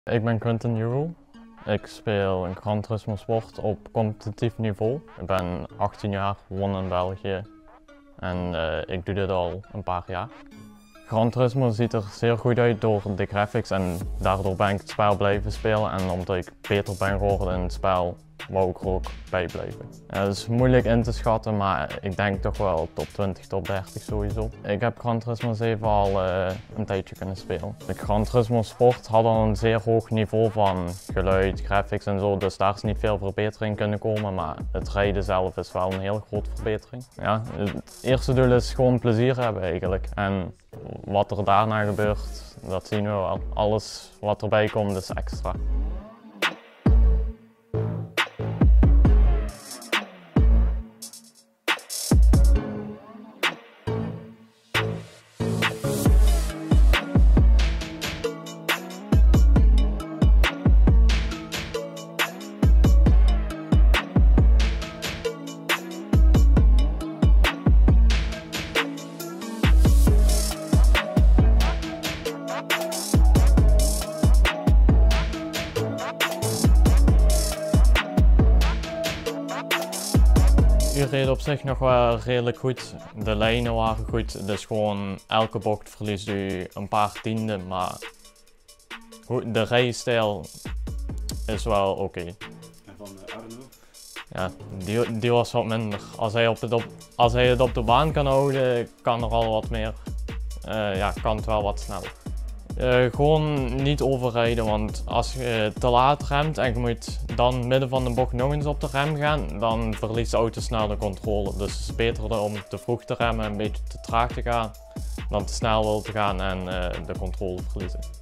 Ik ben Quinten Jurel. Ik speel een Gran Turismo Sport op competitief niveau. Ik ben 18 jaar, woon in België en ik doe dit al een paar jaar. Gran Turismo ziet er zeer goed uit door de graphics en daardoor ben ik het spel blijven spelen en omdat ik beter ben geworden in het spel, wou ik er ook bij blijven. Het is moeilijk in te schatten, maar ik denk toch wel top 20, top 30 sowieso. Ik heb Gran Turismo 7 al een tijdje kunnen spelen. De Gran Turismo Sport had al een zeer hoog niveau van geluid, graphics en zo, dus daar is niet veel verbetering kunnen komen, maar het rijden zelf is wel een heel grote verbetering. Ja, het eerste doel is gewoon plezier hebben eigenlijk. En wat er daarna gebeurt, dat zien we wel. Alles wat erbij komt is extra. U reed op zich nog wel redelijk goed, de lijnen waren goed, dus gewoon elke bocht verliest u een paar tienden, maar de rijstijl is wel oké. En van Arno? Ja, die was wat minder. Als hij het op de baan kan houden, kan er al wat meer, ja, kan het wel wat sneller. Gewoon niet overrijden, want als je te laat remt en je moet dan midden van de bocht nog eens op de rem gaan, dan verliest de auto snel de controle. Dus het is beter om te vroeg te remmen en een beetje te traag te gaan, dan te snel wil te gaan en de controle verliezen.